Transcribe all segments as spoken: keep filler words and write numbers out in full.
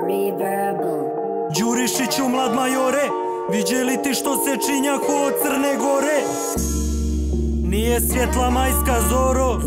Đurišiću mlad majore, viđeli ti što se činjaku od Crne Gore? Nije svjetla majska zoro,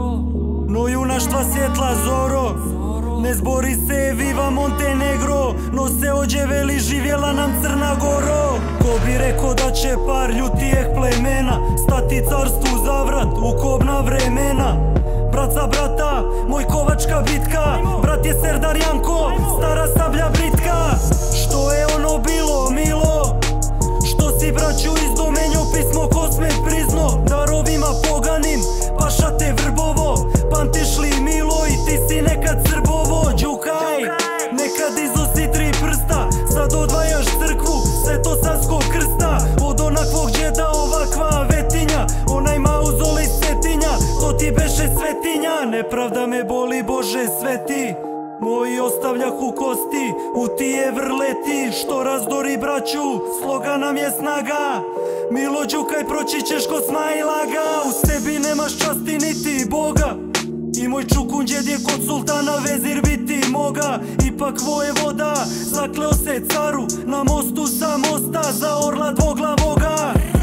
no junaštva svjetla zoro. Ne zbori se viva Montenegro, no se ođe veli živjela nam Crna Goro. Ko bi rekao da će par ljutijeh plemena stati carstvu za vrat u kobna vremena. Brat za brata, moj kovačka bitka, brat je Serdar Janko, stara sablja britka. Što je ono bilo milo, što si braću izdomenjo pismo kosme prizno. Darovima poganim, paša te vrbovo, pamtiš li milo i ti si nekad Srbovo. Đukaj, nekad izosi tri prsta, sad odvajaš crkvu, sve to saskog krsta. Od onakvog džeda ovakva vetinja, onaj mauzolej svetinja, to ti beše svetinja. Nepravda me boli Bože sveti, moji ostavljah u kosti, u tije vrleti. Što razdori braću, sloga nam je snaga. Milo Đukaj, proći ćeš ko Smajlaga. U sebi nemaš časti niti Boga, i moj čukun djed je kod sultana vezir biti moga. Ipak vojevoda zakleo se caru, na mostu sa mosta za orla dvoglavoga.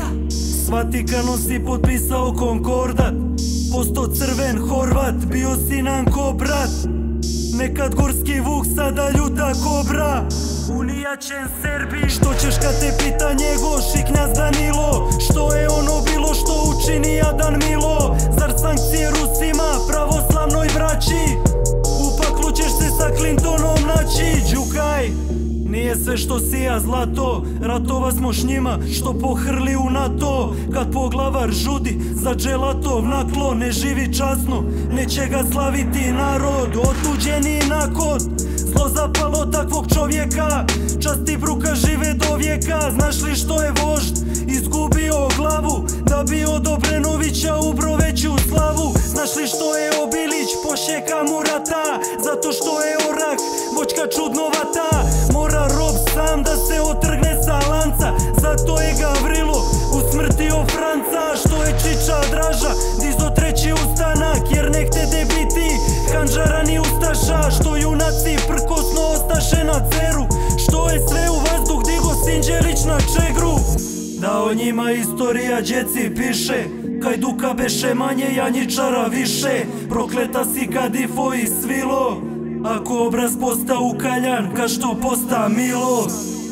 S Vatikanom si potpisao konkordat, posto crven Horvat, bio si nam ko brat. Nekad gorski vuk, sada ljuta kobra, unijačen Serbi. Što ćeš kad te pita njegov šiknjaz Danilo, što je ono bilo što učini jadan Milo? Zar sankcije Rusima, pravoslavnoj braći, u paklu ćeš se sa Clintonom naći. Đukaj, nije sve što sija zlato, ratova smo s njima što pohrli u NATO. Kad poglavar žudi za dželatov naklo, ne živi časno, neće ga slaviti narod. Otuđeni nakon, zlo zapalo takvog čovjeka, čast i bruka žive do vijeka. Znaš li što je vožd izgubio glavu, da bi od Obrenovića ubro veću slavu? Znaš li što je Obilić pošeka Murata, zato što je Orah voćka čudnovata. Mora rob sam da se otrgne sa lanca, zato je Gavrilo usmrtio Franca. Što je Čiča Draža dizo treći ustanak, jer ne htede biti Handžarani ustaša. Što junaci prkosno ostaše na ceru, što je sve u vazduh digo Sinđelić na Čegru. Da o njima istorija djeci piše, Hajduka beše manje, Janjičara više. Prokleta si Kadifo i svilo, ako obraz posta ukaljan, ka što posta Milo.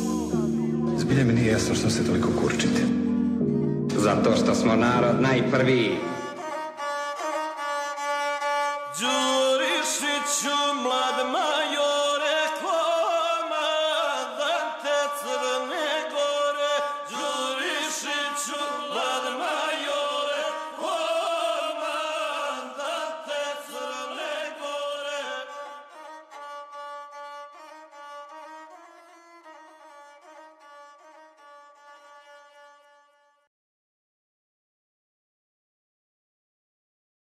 Zbilje mi nije jasno što se toliko kurčite. Zato što smo narod najprviji. Đurišiću mlad